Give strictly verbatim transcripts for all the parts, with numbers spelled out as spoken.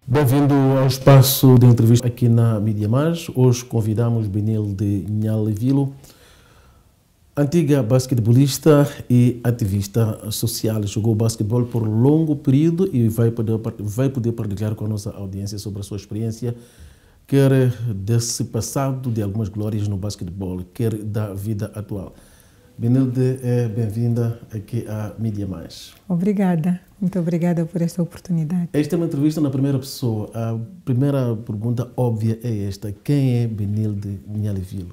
Bem-vindo ao espaço de entrevista aqui na Mídia Mais. Hoje convidamos Benil de Nhalevilo, antiga basquetebolista e ativista social. Jogou basquetebol por longo período e vai poder, vai poder partilhar com a nossa audiência sobre a sua experiência, quer desse passado de algumas glórias no basquetebol, quer da vida atual. Benilde, é bem-vinda aqui à Mídia Mais. Obrigada, muito obrigada por esta oportunidade. Esta é uma entrevista na primeira pessoa. A primeira pergunta óbvia é esta: quem é Benilde Nhalevilo?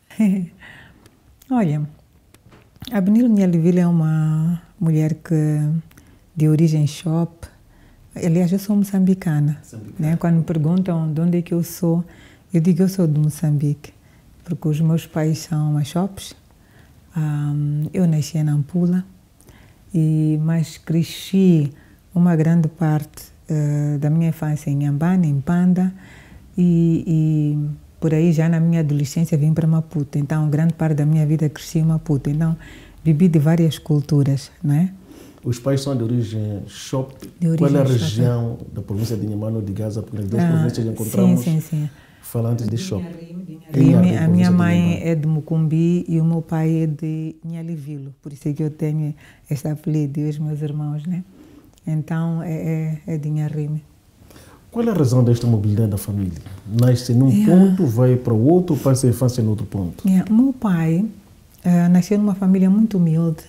Olha, a Benilde Nhalevilo é uma mulher que de origem shop. Aliás, eu sou moçambicana. Né? Quando me perguntam de onde é que eu sou, eu digo que eu sou de Moçambique, porque os meus pais são machopes. Um, eu nasci em Nampula, e, mas cresci uma grande parte uh, da minha infância em Inhambane, em Panda, e, e por aí já na minha adolescência vim para Maputo. Então, grande parte da minha vida cresci em Maputo. Então, vivi de várias culturas, não é? Os pais são de origem shop. De origem Qual é a shop. região da província de Inhambane ou de Gaza? Porque nas duas Ah, províncias encontramos sim, sim, sim. falantes de shop. Rime, a minha mãe é de Mucumbi e o meu pai é de Nhalevilo, por isso é que eu tenho este apelido e os meus irmãos, né? Então é, é, é de Nharime. Qual é a razão desta mobilidade da família? Nasce num é. ponto, vai para o outro, passa a infância em outro ponto? É. O meu pai uh, nasceu numa família muito humilde,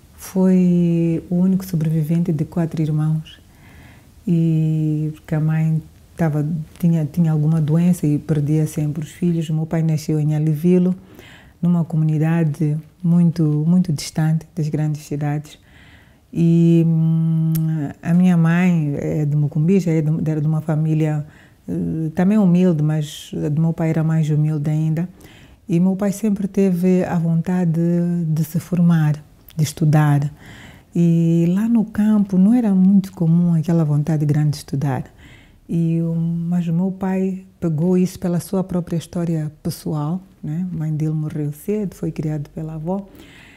foi o único sobrevivente de quatro irmãos, e porque a mãe Tava, tinha, tinha alguma doença e perdia sempre os filhos. O meu pai nasceu em Nhalevilo, numa comunidade muito, muito distante das grandes cidades. E hum, a minha mãe é de Mucumbi, já é de, era de uma família uh, também humilde, mas a do meu pai era mais humilde ainda. E meu pai sempre teve a vontade de, de se formar, de estudar. E lá no campo não era muito comum aquela vontade grande de estudar. E, mas o meu pai pegou isso pela sua própria história pessoal, né? A mãe dele morreu cedo, foi criado pela avó.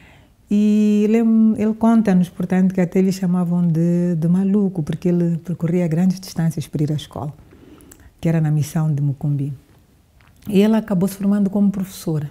E ele, ele conta-nos, portanto, que até lhe chamavam de, de maluco, porque ele percorria grandes distâncias para ir à escola, que era na missão de Mucumbi. E ele acabou se formando como professora.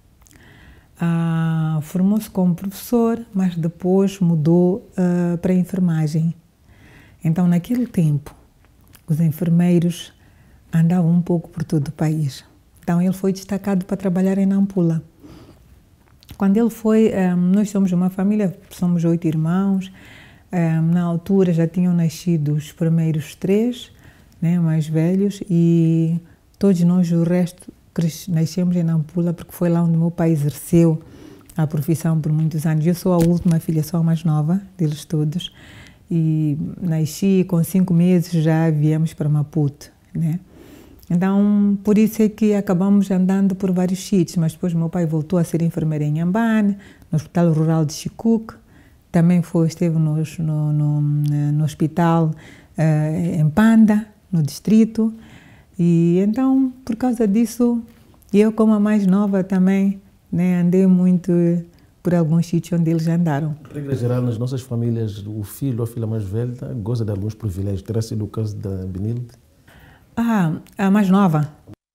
Ah, formou-se como professor, mas depois mudou ah, para a enfermagem. Então, naquele tempo, os enfermeiros andavam um pouco por todo o país. Então, ele foi destacado para trabalhar em Nampula. Quando ele foi, um, nós somos uma família, somos oito irmãos. Um, na altura já tinham nascido os primeiros três, né, mais velhos, e todos nós, o resto, nascemos em Nampula, porque foi lá onde meu pai exerceu a profissão por muitos anos. Eu sou a última filha, sou a mais nova deles todos. E nasci, com cinco meses já viemos para Maputo, né? Então, por isso é que acabamos andando por vários sítios, mas depois meu pai voltou a ser enfermeiro em Inhambane, no Hospital Rural de Chicuque, também foi, esteve no, no, no, no hospital uh, em Panda, no distrito, e então, por causa disso, eu como a mais nova também, né, andei muito por alguns sítios onde eles andaram. Regra geral, nas nossas famílias, o filho ou a filha mais velha goza de alguns privilégios. Terá sido o caso da Benilde? Ah, a mais nova?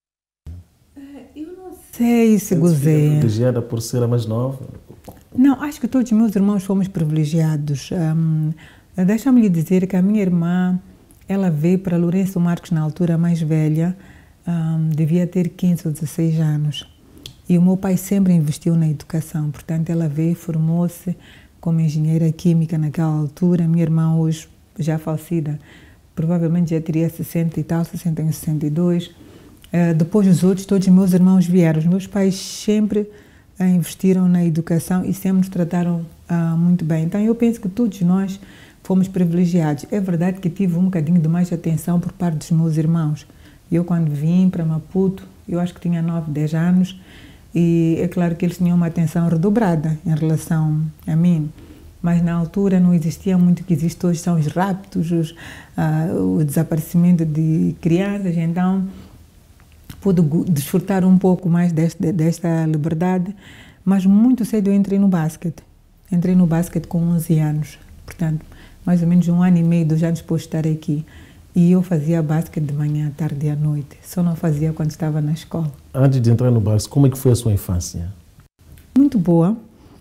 Eu não sei se gozei. Privilegiada por ser a mais nova? Não, acho que todos os meus irmãos fomos privilegiados. Um, Deixa-me lhe dizer que a minha irmã, ela veio para Lourenço Marques na altura mais velha, um, devia ter quinze ou dezesseis anos. E o meu pai sempre investiu na educação, portanto ela veio e formou-se como engenheira química naquela altura. Minha irmã hoje, já falecida, provavelmente já teria sessenta e tal, sessenta e um, sessenta e dois. Uh, depois os outros, todos os meus irmãos vieram. Os meus pais sempre uh, investiram na educação e sempre nos trataram uh, muito bem. Então eu penso que todos nós fomos privilegiados. É verdade que tive um bocadinho de mais atenção por parte dos meus irmãos. Eu quando vim para Maputo, eu acho que tinha nove, dez anos, e é claro que eles tinham uma atenção redobrada em relação a mim. Mas na altura não existia muito o que existe hoje, são os raptos, os, uh, o desaparecimento de crianças. Então pude desfrutar um pouco mais desta, desta liberdade. Mas muito cedo eu entrei no basquete. Entrei no basquete com onze anos, portanto, mais ou menos um ano e meio, dois anos depois de estar aqui. E eu fazia basquete de manhã, à tarde e à noite. Só não fazia quando estava na escola. Antes de entrar no basquete, como é que foi a sua infância? Muito boa.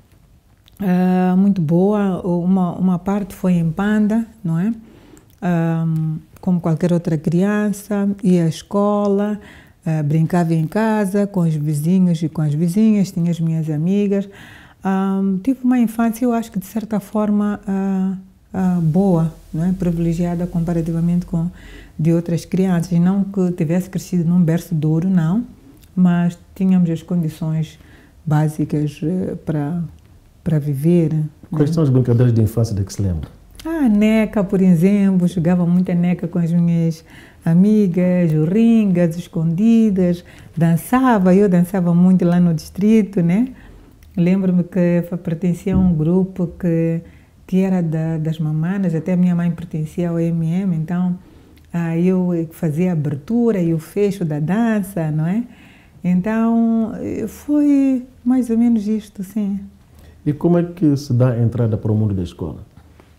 Uh, muito boa. Uma, uma parte foi em Panda, não é? Um, como qualquer outra criança, ia à escola, uh, brincava em casa com os vizinhos e com as vizinhas, tinha as minhas amigas. Um, tive uma infância, eu acho que de certa forma uh, uh, boa, não é? Privilegiada comparativamente com de outras crianças. Não que tivesse crescido num berço de ouro, não, mas tínhamos as condições básicas uh, para, para viver. Quais né? são as brincadeiras de infância de que se lembra? Ah, neca, por exemplo, jogava muita neca com as minhas amigas, ringas, escondidas, dançava, eu dançava muito lá no distrito, né? Lembro-me que pertencia a um grupo que, que era da, das mamanas, até a minha mãe pertencia ao M M, então ah, eu fazia a abertura e o fecho da dança, não é? Então foi mais ou menos isto, sim. E como é que se dá a entrada para o mundo da escola?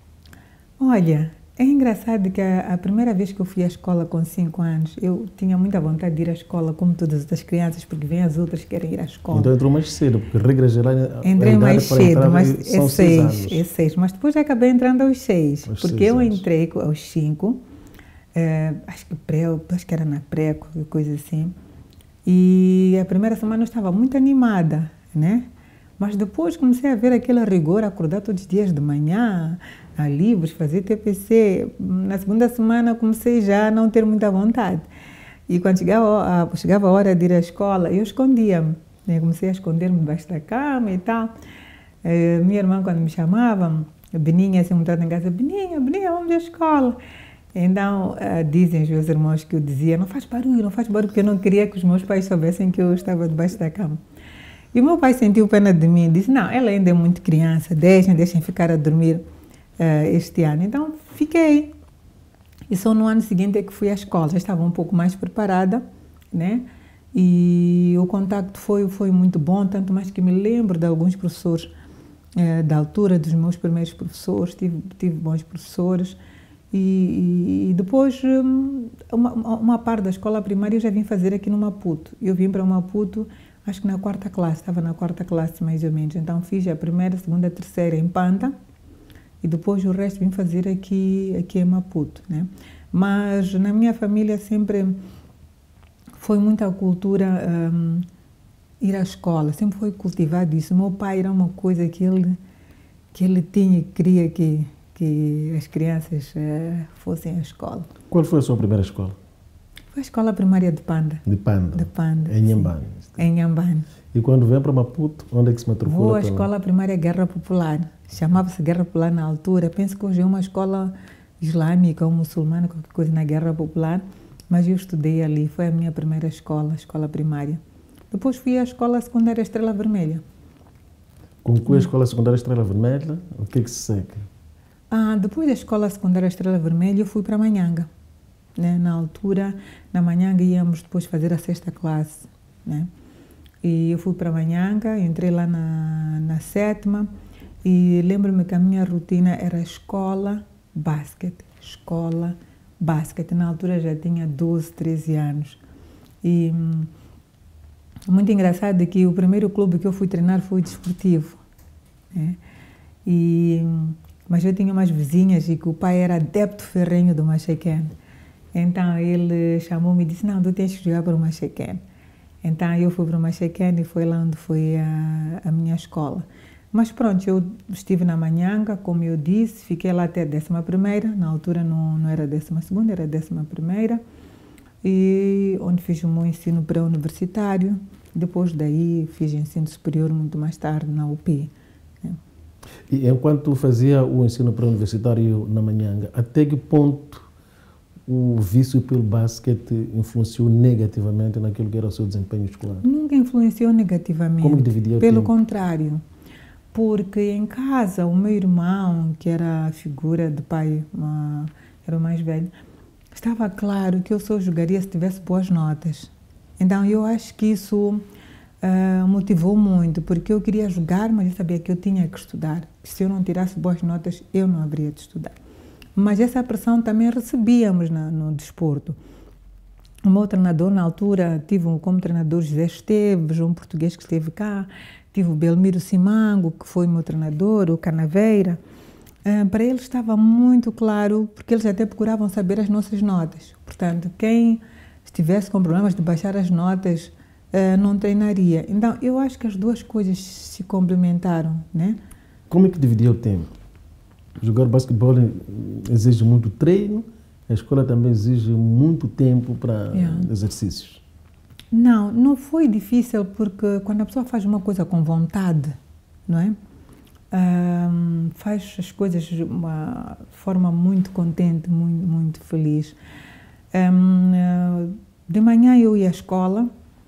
Olha, é engraçado que a, a primeira vez que eu fui à escola com cinco anos, eu tinha muita vontade de ir à escola, como todas as outras crianças, porque vêm as outras que querem ir à escola. Então entrou mais cedo, porque regra geral... Entrei mais cedo, mas são é seis, é seis, mas depois acabei entrando aos seis, aos porque seis eu anos. entrei aos cinco, é, acho que pré, acho que era na pré, qualquer coisa assim, e a primeira semana eu estava muito animada, né? Mas depois comecei a ver aquele rigor, acordar todos os dias de manhã, a livros, fazer T P C. Na segunda semana comecei já a não ter muita vontade. E quando chegava a, chegava a hora de ir à escola, eu escondia-me. Né? Comecei a esconder-me debaixo da cama e tal. Eh, minha irmã, quando me chamava, Beninha, assim, muito em casa, Beninha, Beninha, vamos à escola. Então, uh, dizem os meus irmãos que eu dizia, não faz barulho, não faz barulho, porque eu não queria que os meus pais soubessem que eu estava debaixo da cama. E o meu pai sentiu pena de mim, disse, não, ela ainda é muito criança, deixem, deixem ficar a dormir uh, este ano. Então, fiquei. E só no ano seguinte é que fui à escola, já estava um pouco mais preparada, né? E o contacto foi, foi muito bom, tanto mais que me lembro de alguns professores uh, da altura, dos meus primeiros professores, tive, tive bons professores. E, e depois, um, uma, uma parte da escola primária eu já vim fazer aqui no Maputo. Eu vim para Maputo, acho que na quarta classe, estava na quarta classe mais ou menos. Então fiz a primeira, segunda, terceira em Panta e depois o resto vim fazer aqui, aqui em Maputo, né? Mas na minha família sempre foi muita cultura um, ir à escola, sempre foi cultivado isso. Meu pai era uma coisa que ele, que ele tinha, queria que, que as crianças uh, fossem à escola. Qual foi a sua primeira escola? Foi a escola primária de Panda. De Panda? De Panda, em Inhambane? Em Inhambane. E quando vem para Maputo, onde é que se matricula? Vou à escola primária Guerra Popular. Chamava-se Guerra Popular na altura. Penso que hoje é uma escola islâmica ou muçulmana, qualquer coisa na Guerra Popular. Mas eu estudei ali. Foi a minha primeira escola, a escola primária. Depois fui à escola secundária Estrela Vermelha. Conclui a escola secundária Estrela Vermelha, o que é que se segue? Ah, depois da escola secundária Estrela Vermelha, eu fui para Manhanga. Né? Na altura, na Manhanga íamos depois fazer a sexta classe, né? E eu fui para Manhanga, entrei lá na, na sétima e lembro-me que a minha rotina era escola, basquete, escola, basquete. Na altura já tinha doze, treze anos. E hum, muito engraçado é que o primeiro clube que eu fui treinar foi o desportivo, né? E, mas eu tinha umas vizinhas e que o pai era adepto ferrenho do Machequen. Então ele chamou-me e disse, não, tu tens que jogar para o Machequen. Então eu fui para o Machequen e foi lá onde foi a, a minha escola. Mas pronto, eu estive na Manhanga, como eu disse, fiquei lá até a décima primeira, na altura não, não era a décima segunda, era a décima primeira, e onde fiz o meu ensino pré-universitário. Depois daí fiz ensino superior muito mais tarde na U P. Né? E enquanto fazia o ensino pré-universitário na Manhanga, até que ponto o vício pelo basquete influenciou negativamente naquilo que era o seu desempenho escolar? Nunca influenciou negativamente. Como que dividia o Pelo tempo? contrário, porque em casa o meu irmão, que era a figura de pai, uma, era o mais velho, estava claro que eu só jogaria se tivesse boas notas. Então eu acho que isso uh, motivou muito, porque eu queria jogar, mas eu sabia que eu tinha que estudar. Se eu não tirasse boas notas, eu não haveria de estudar. mas essa pressão também recebíamos na, no desporto. O meu treinador, na altura, tive um, como treinador José Esteves, um português que esteve cá, tive o Belmiro Simango, que foi meu treinador, o Canaveira. Uh, para eles estava muito claro, porque eles até procuravam saber as nossas notas. Portanto, quem estivesse com problemas de baixar as notas uh, não treinaria. Então, eu acho que as duas coisas se complementaram, né? Como é que dividia o tempo? Jogar basquetebol exige muito treino, a escola também exige muito tempo para yeah. exercícios. Não, não foi difícil, porque quando a pessoa faz uma coisa com vontade, não é? Um, faz as coisas de uma forma muito contente, muito, muito feliz. Um, de manhã eu ia à escola,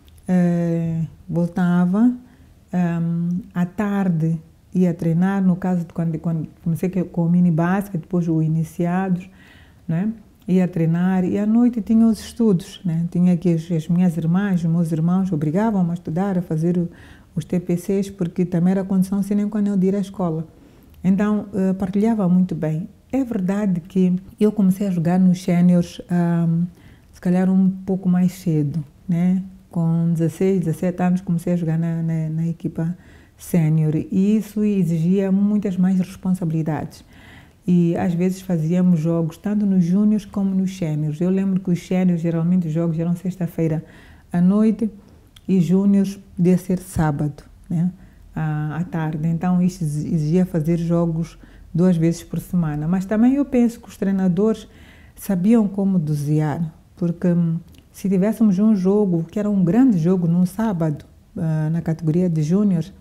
uh, voltava, um, à tarde ia treinar, no caso de quando, quando comecei com o mini basquete, depois o iniciados, né? Ia treinar e à noite tinha os estudos, né? Tinha que as, as minhas irmãs, os meus irmãos obrigavam-me a estudar, a fazer o, os T P Cs, porque também era condição sine qua non de ir à escola. Então, uh, partilhava muito bem. É verdade que eu comecei a jogar nos séniores, um, se calhar um pouco mais cedo, né? Com dezesseis, dezessete anos comecei a jogar na, na, na equipa sénior e isso exigia muitas mais responsabilidades. E às vezes fazíamos jogos tanto nos júniores como nos séniores. Eu lembro que os séniores, geralmente os jogos eram sexta-feira à noite e júniores devia ser sábado, né? à, à tarde. Então isso exigia fazer jogos duas vezes por semana. Mas também eu penso que os treinadores sabiam como dosear, porque se tivéssemos um jogo, que era um grande jogo num sábado, uh, na categoria de júniores,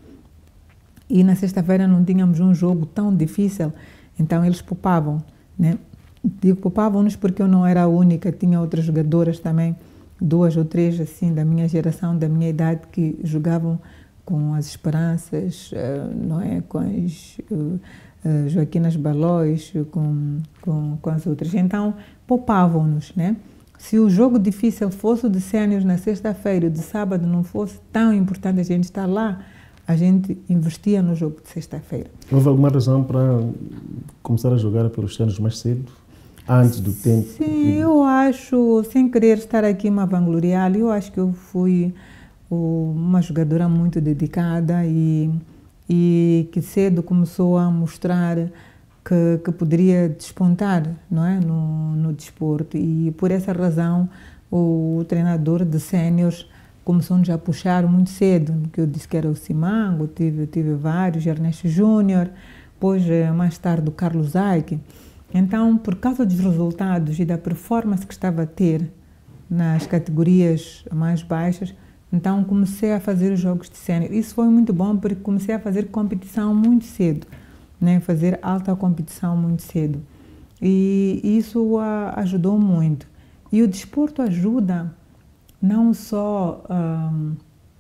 e na sexta-feira não tínhamos um jogo tão difícil, então eles poupavam, né? Digo poupavam-nos porque eu não era a única, tinha outras jogadoras também, duas ou três assim da minha geração, da minha idade, que jogavam com as Esperanças, não é? Com as uh, uh, Joaquinas Balóis, com, com, com as outras. Então poupavam-nos, né? Se o jogo difícil fosse o de séniores na sexta-feira, o de sábado não fosse tão importante a gente estar lá, a gente investia no jogo de sexta-feira. Houve alguma razão para começar a jogar pelos séniores mais cedo, antes do tempo? Sim, eu acho, sem querer estar aqui uma vangloriar, eu acho que eu fui uma jogadora muito dedicada e, e que cedo começou a mostrar que, que poderia despontar, não é? no, no desporto. E por essa razão o treinador de séniores começou-nos a puxar muito cedo, que eu disse que era o Simango, tive, tive vários, Ernesto Júnior, depois mais tarde o Carlos Aike. Então, por causa dos resultados e da performance que estava a ter nas categorias mais baixas, então comecei a fazer os jogos de sénior. Isso foi muito bom porque comecei a fazer competição muito cedo, né? Fazer alta competição muito cedo. E isso a, ajudou muito. E o desporto ajuda não só uh,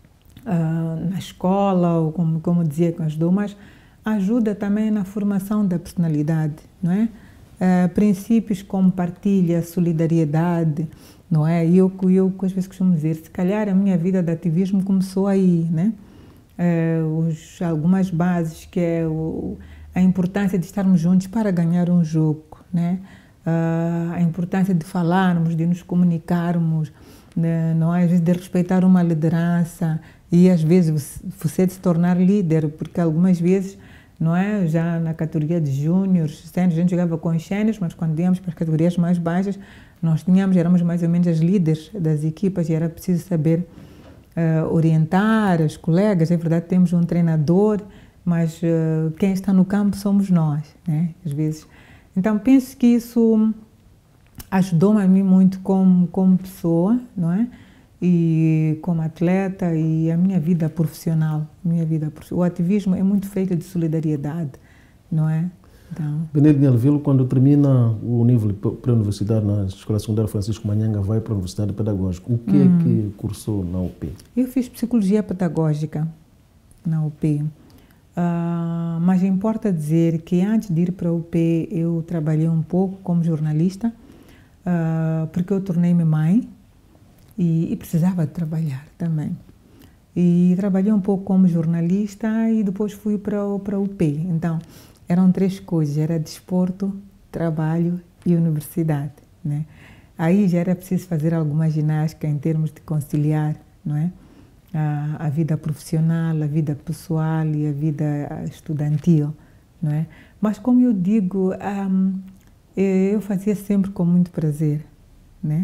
uh, na escola, ou como, como dizia que ajudou, mas ajuda também na formação da personalidade, não é? Uh, princípios como partilha, solidariedade, não é? E eu, eu às vezes costumo dizer, se calhar a minha vida de ativismo começou aí, né? Uh, os, algumas bases, que é o, a importância de estarmos juntos para ganhar um jogo, né? Uh, a importância de falarmos, de nos comunicarmos, né? Não é? Às vezes de respeitar uma liderança e às vezes você de se tornar líder, porque algumas vezes, não é? Já na categoria de júniores, séniores, a gente jogava com os séniores, mas quando íamos para as categorias mais baixas, nós tínhamos, éramos mais ou menos as líderes das equipas e era preciso saber uh, orientar os colegas. É verdade, temos um treinador, mas uh, quem está no campo somos nós, né? Às vezes. Então, penso que isso ajudou-me a mim muito como, como pessoa, não é? E como atleta e a minha vida profissional, minha vida, o ativismo é muito feito de solidariedade, não é? Então, Benil Nhalvilo, quando termina o nível pré-universitário na Escola Secundária Francisco Manhanga, vai para a Universidade Pedagógica. O que hum. é que cursou na U P? Eu fiz Psicologia Pedagógica na U P. Uh, mas importa dizer que antes de ir para a U P eu trabalhei um pouco como jornalista, uh, porque eu tornei-me mãe e, e precisava de trabalhar também. E trabalhei um pouco como jornalista e depois fui para, para a U P. Então, eram três coisas, era desporto, trabalho e universidade, né? Aí já era preciso fazer alguma ginástica em termos de conciliar, não é? A, a vida profissional, a vida pessoal e a vida estudantil, não é? Mas como eu digo, um, eu fazia sempre com muito prazer, né?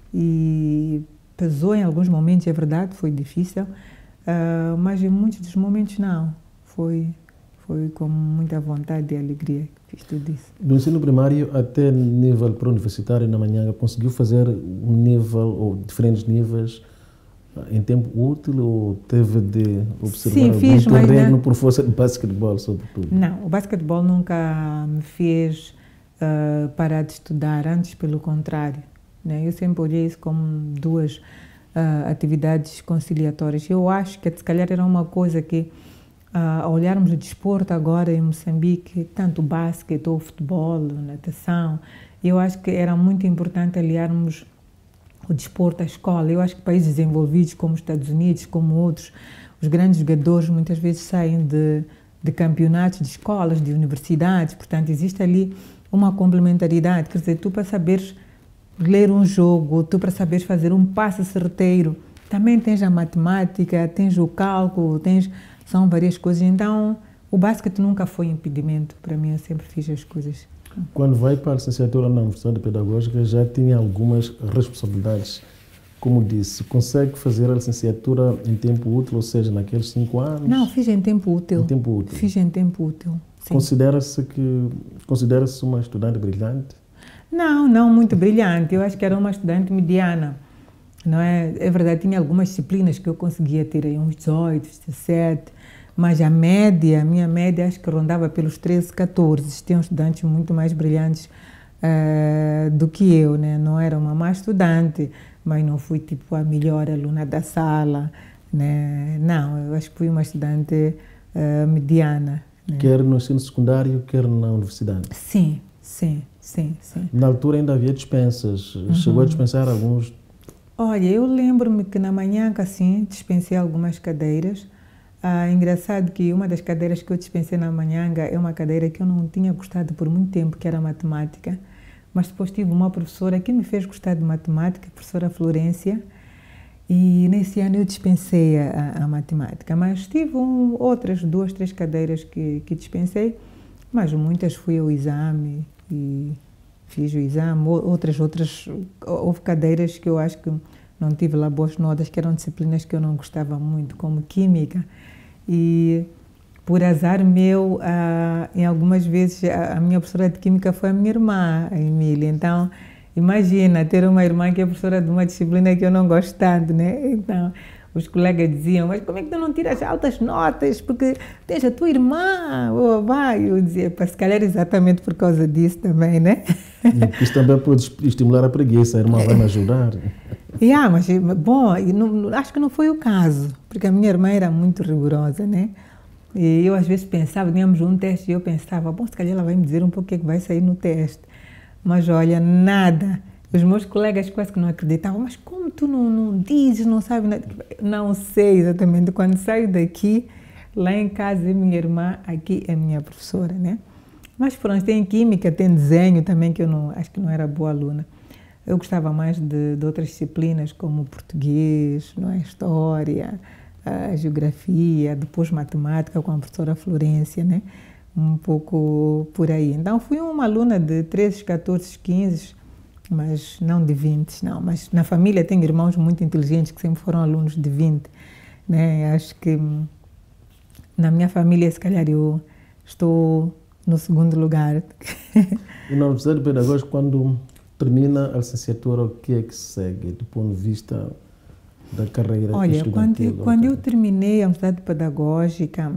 E pesou em alguns momentos, é verdade, foi difícil, uh, mas em muitos dos momentos não, foi, foi com muita vontade e alegria que fiz tudo isso. Do ensino primário até nível pré-universitário na manhã, conseguiu fazer um nível ou diferentes níveis em tempo útil ou teve de observar Sim, algum fiz, terreno mas por força de basquetebol, sobretudo? Não, o basquetebol nunca me fez uh, parar de estudar, antes pelo contrário, né? Eu sempre olhei isso como duas uh, atividades conciliatórias. Eu acho que se calhar era uma coisa que, uh, ao olharmos o desporto agora em Moçambique, tanto o basquete ou o futebol, a natação, eu acho que era muito importante aliarmos o desporto à escola. Eu acho que países desenvolvidos como os Estados Unidos, como outros, os grandes jogadores muitas vezes saem de, de campeonatos de escolas, de universidades, portanto existe ali uma complementaridade, quer dizer, tu para saberes ler um jogo, tu para saberes fazer um passe certeiro, também tens a matemática, tens o cálculo, tens, são várias coisas, então o basquete nunca foi impedimento, para mim eu sempre fiz as coisas. Quando vai para a licenciatura na Universidade Pedagógica, já tinha algumas responsabilidades. Como disse, consegue fazer a licenciatura em tempo útil, ou seja, naqueles cinco anos? Não, fiz em tempo útil. Em tempo útil. Fiz em tempo útil. Considera-se que considera-se uma estudante brilhante? Não, não muito brilhante. Eu acho que era uma estudante mediana. Não é? É verdade, tinha algumas disciplinas que eu conseguia ter aí uns dezoito, dezessete. Mas a média, a minha média, acho que rondava pelos treze, catorze. Tinham estudantes muito mais brilhantes uh, do que eu, né? Não era uma má estudante, mas não fui tipo a melhor aluna da sala, né? Não, eu acho que fui uma estudante uh, mediana. Né? Quer no ensino secundário, quer na universidade? Sim, sim, sim, sim. Na altura ainda havia dispensas. Uhum. Chegou a dispensar alguns? Olha, eu lembro-me que na manhã, assim, dispensei algumas cadeiras. Ah, engraçado que uma das cadeiras que eu dispensei na Manhanga é uma cadeira que eu não tinha gostado por muito tempo, que era matemática, mas depois tive uma professora que me fez gostar de matemática, a professora Florência, e nesse ano eu dispensei a, a matemática, mas tive um, outras duas, três cadeiras que, que dispensei, mas muitas fui ao exame e fiz o exame, outras, outras, houve cadeiras que eu acho que não tive lá boas notas, que eram disciplinas que eu não gostava muito, como Química. E, por azar meu, ah, em algumas vezes a, a minha professora de Química foi a minha irmã, a Emília. Então, imagina ter uma irmã que é professora de uma disciplina que eu não gosto tanto, né? Então, os colegas diziam, mas como é que tu não tiras altas notas? Porque tens a tua irmã, oh, vai. Eu dizia, se calhar exatamente por causa disso também, né? Isso também pode estimular a preguiça, a irmã vai me ajudar. Yeah, mas, bom, não, acho que não foi o caso, porque a minha irmã era muito rigorosa, né? E eu às vezes pensava, tínhamos um teste e eu pensava, bom, se calhar ela vai me dizer um pouco o que é que vai sair no teste. Mas olha, nada. Os meus colegas quase que não acreditavam, mas como tu não, não dizes, não sabes nada? Não sei exatamente, quando saio daqui, lá em casa é minha irmã, aqui é minha professora, né? Mas pronto, tem Química, tem desenho também, que eu não, acho que não era boa aluna. Eu gostava mais de, de outras disciplinas, como português, não é? História, a geografia, depois matemática com a professora Florência, né? Um pouco por aí. Então, fui uma aluna de treze, catorze, quinze, mas não de vinte, não. Mas na família tenho irmãos muito inteligentes que sempre foram alunos de vinte, né? Acho que na minha família, se calhar, eu estou no segundo lugar. E na Universidade Pedagógica, quando termina a licenciatura, o que é que segue do ponto de vista da carreira Olha, estudantil? Olha, quando, quando eu terminei a Universidade Pedagógica,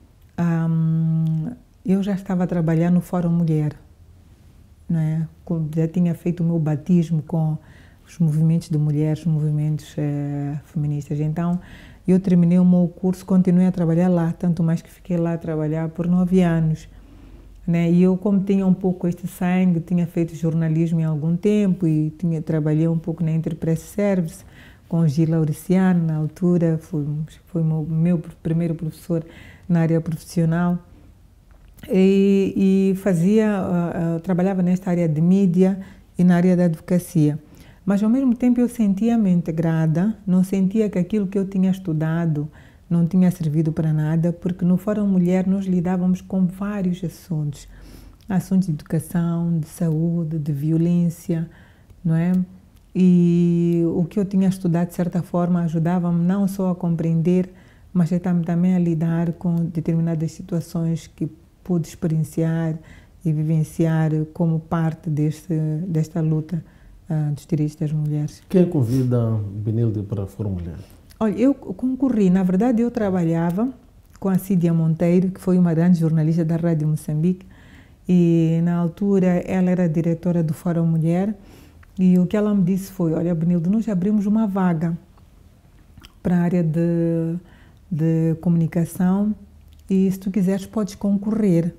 um, eu já estava a trabalhar no Fórum Mulher, né? Já tinha feito o meu batismo com os movimentos de mulheres, os movimentos eh, feministas. Então, eu terminei o meu curso, continuei a trabalhar lá, tanto mais que fiquei lá a trabalhar por nove anos. Né? E eu, como tinha um pouco este sangue, tinha feito jornalismo em algum tempo e tinha, trabalhei um pouco na Enterprise Service com o Gil Lauriciano, na altura, foi, foi o meu, meu primeiro professor na área profissional. e, e fazia, uh, uh, trabalhava nesta área de mídia e na área da advocacia. Mas ao mesmo tempo eu sentia-me integrada, não sentia que aquilo que eu tinha estudado não tinha servido para nada, porque no Fórum Mulher nós lidávamos com vários assuntos. Assuntos de educação, de saúde, de violência, não é? E o que eu tinha estudado, de certa forma, ajudava-me não só a compreender, mas também a lidar com determinadas situações que pude experienciar e vivenciar como parte deste, desta luta uh, dos direitos das mulheres. Quem convida Benilde para a Fórum Mulher? Olha, eu concorri, na verdade eu trabalhava com a Cídia Monteiro, que foi uma grande jornalista da Rádio Moçambique, e na altura ela era diretora do Fórum Mulher, e o que ela me disse foi, olha Benilde, nós abrimos uma vaga para a área de, de comunicação e se tu quiseres podes concorrer.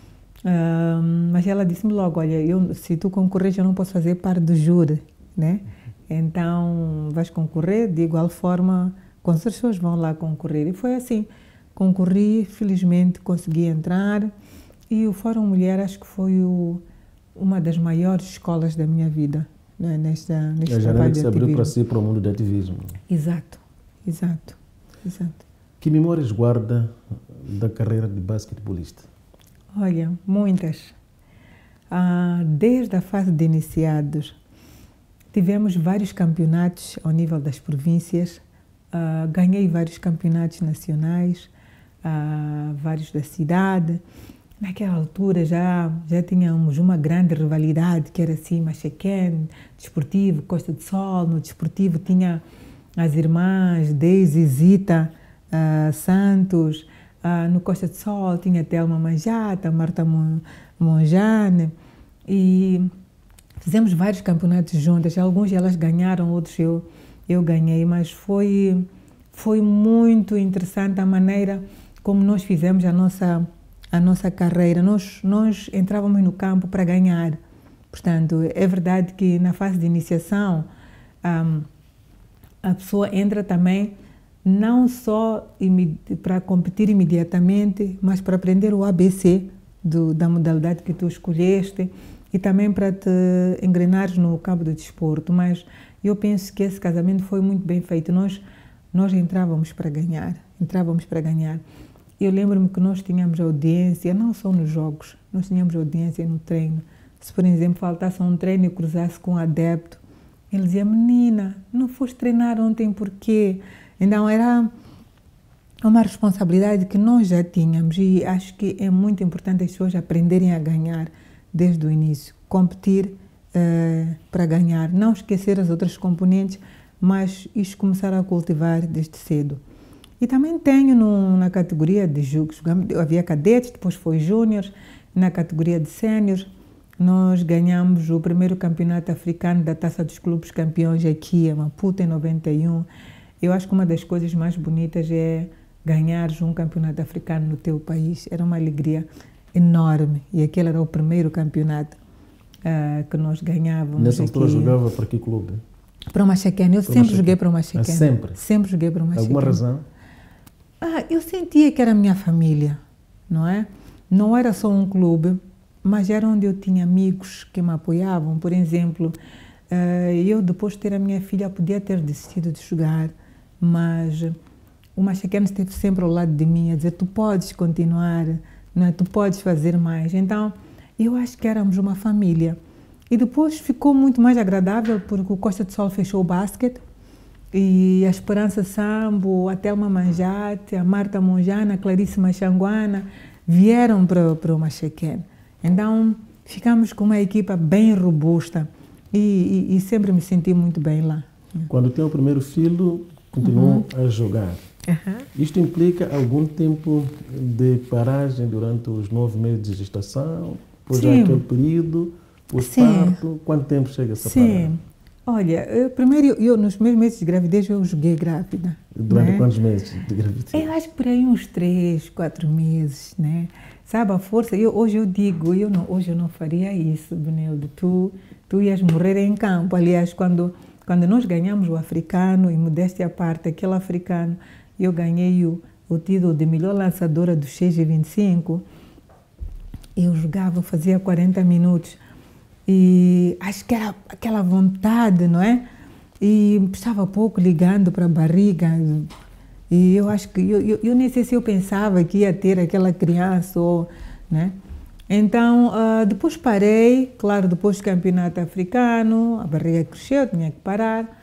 Um, mas ela disse-me logo, olha, eu, se tu concorreres eu não posso fazer parte do júri, né? Então vais concorrer, de igual forma, quando as pessoas vão lá concorrer. E foi assim, concorri, felizmente consegui entrar e o Fórum Mulher acho que foi o, uma das maiores escolas da minha vida, né? Nesta, neste a trabalho que de se abriu ativismo. para si para o mundo do ativismo. Exato, exato, exato. Que memórias guarda da carreira de basquetebolista? Olha, muitas. Ah, desde a fase de iniciados, tivemos vários campeonatos ao nível das províncias, ah, ganhei vários campeonatos nacionais, ah, vários da cidade. Naquela altura já, já tínhamos uma grande rivalidade, que era assim, Machequén, Desportivo, Costa do Sol. No Desportivo tinha as irmãs Deise e Zita uh, Santos, uh, no Costa do Sol tinha Thelma Manjata, Marta Monjane, e fizemos vários campeonatos juntas, alguns elas ganharam, outros eu, eu ganhei, mas foi, foi muito interessante a maneira como nós fizemos a nossa, a nossa carreira. Nós, nós entrávamos no campo para ganhar. Portanto, é verdade que na fase de iniciação, um, a pessoa entra também não só para competir imediatamente, mas para aprender o A B C do, da modalidade que tu escolheste e também para te engrenares no campo do desporto. Mas eu penso que esse casamento foi muito bem feito. Nós, nós entrávamos para ganhar, entrávamos para ganhar. Eu lembro-me que nós tínhamos audiência, não só nos jogos, nós tínhamos audiência no treino. Se, por exemplo, faltasse um treino e cruzasse com um adepto, ele dizia, menina, não foste treinar ontem por quê? Então, era uma responsabilidade que nós já tínhamos e acho que é muito importante as pessoas aprenderem a ganhar desde o início. Competir uh, para ganhar, não esquecer as outras componentes, mas isto começar a cultivar desde cedo. E também tenho no, na categoria de jogos, havia cadetes, depois foi júnior, na categoria de séniores, nós ganhamos o primeiro campeonato africano da Taça dos Clubes Campeões aqui em Maputo, em noventa e um. Eu acho que uma das coisas mais bonitas é ganhares um campeonato africano no teu país. Era uma alegria enorme. E aquele era o primeiro campeonato uh, que nós ganhávamos. Nessa altura aqui. Jogava para que clube? Para o Machequén. Eu para sempre Machequén. joguei para o Machequén. Ah, sempre? Sempre joguei para o Machequén. Alguma razão? Ah, eu sentia que era a minha família, não é? Não era só um clube, mas era onde eu tinha amigos que me apoiavam. Por exemplo, eu depois de ter a minha filha podia ter desistido de jogar, mas o Machequén esteve sempre ao lado de mim a dizer, tu podes continuar, não é? Tu podes fazer mais. Então, eu acho que éramos uma família. E depois ficou muito mais agradável porque o Costa do Sol fechou o basquete e a Esperança Sambo, a Thelma Manjate, a Marta Monjana, a Clarice Machanguana vieram para, para o Machequén. Então, ficamos com uma equipa bem robusta e, e, e sempre me senti muito bem lá. Quando tem o primeiro filho, continuou uhum. a jogar. Uhum. Isto implica algum tempo de paragem durante os nove meses de gestação, depois já aquele período, o parto, quanto tempo chega essa Sim. paragem? Olha, eu, primeiro, eu, eu, nos primeiros meses de gravidez eu joguei grávida. Durante né? quantos meses de gravidez? Eu acho que por aí uns três, quatro meses, né? Sabe, a força, eu, hoje eu digo, eu não, hoje eu não faria isso, Benilde, tu, tu ias morrer em campo. Aliás, quando, quando nós ganhamos o africano, e modéstia à parte, aquele africano, eu ganhei o, o título de melhor lançadora do X G vinte e cinco, Eu jogava, fazia quarenta minutos. E acho que era aquela vontade, não é? E estava pouco ligando para a barriga. E eu acho que, eu, eu, eu nem sei se eu pensava que ia ter aquela criança, ou, né? Então, uh, depois parei, claro, depois do campeonato africano, a barriga cresceu, tinha que parar.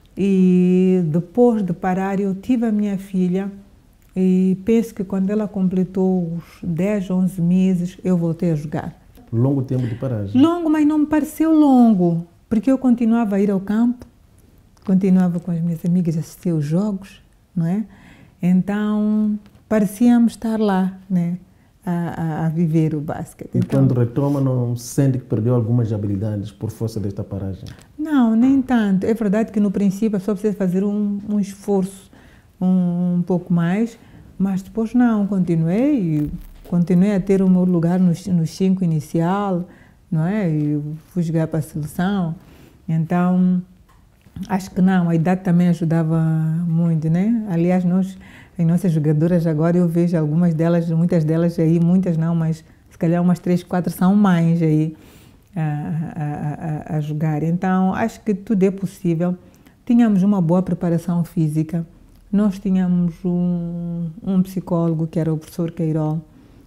E depois de parar, eu tive a minha filha e penso que quando ela completou os dez, onze meses, eu voltei a jogar. Longo tempo de paragem? Longo, mas não me pareceu longo, porque eu continuava a ir ao campo, continuava com as minhas amigas a assistir os jogos, não é? Então, parecíamos estar lá, né? A, a, a viver o basquete. E então, quando retoma, não sente que perdeu algumas habilidades por força desta paragem? Não, nem tanto. É verdade que no princípio a pessoa precisa fazer um, um esforço um, um pouco mais, mas depois não, continuei, continuei a ter o meu lugar no, no cinco inicial, não é? E fui jogar para a seleção. Então, acho que não, a idade também ajudava muito, né? Aliás, nós, as nossas jogadoras agora, eu vejo algumas delas, muitas delas aí, muitas não, mas se calhar umas três, quatro são mães aí a, a, a, a jogar. Então, acho que tudo é possível. Tínhamos uma boa preparação física. Nós tínhamos um, um psicólogo, que era o professor Queirol,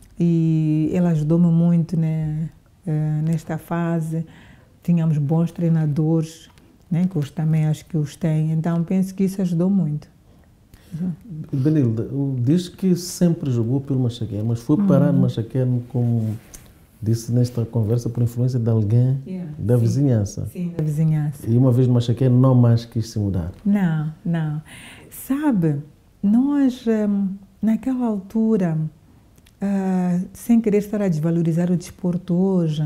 e ele ajudou-me muito, né, nesta fase. Tínhamos bons treinadores, né, que hoje também acho que os têm. Então, penso que isso ajudou muito. Benilde, diz que sempre jogou pelo Machaqueno, mas foi parar no Machaqueno, como disse nesta conversa, por influência de alguém yeah, da sim, vizinhança. Sim, da vizinhança. E uma vez no Machaqueno não mais quis se mudar. Não, não. Sabe, nós, um, naquela altura, uh, sem querer estar a desvalorizar o desporto hoje,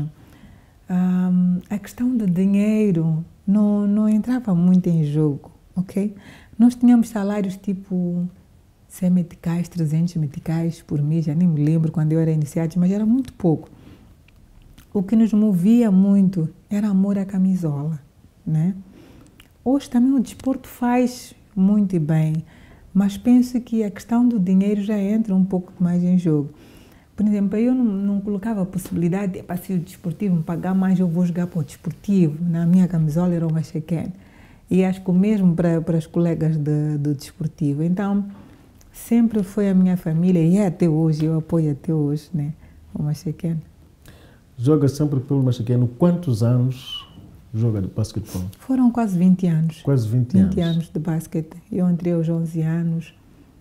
um, a questão do dinheiro não, não entrava muito em jogo, ok? Nós tínhamos salários tipo cem meticais, trezentos meticais por mês, já nem me lembro quando eu era iniciante, mas era muito pouco. O que nos movia muito era amor à camisola, né? Hoje também o desporto faz muito bem, mas penso que a questão do dinheiro já entra um pouco mais em jogo. Por exemplo, eu não, não colocava a possibilidade de, para se o desportivo me pagar mais, eu vou jogar para o desportivo. Na minha camisola era o Machaqueno. E acho que o mesmo para, para as colegas de, do desportivo. Então, sempre foi a minha família, e é até hoje, eu apoio até hoje, né, o Machaqueno. Joga sempre pelo Machaqueno. Quantos anos joga de basquetebol? Foram quase vinte anos. Quase vinte, vinte anos. anos de basquete. Eu entrei aos onze anos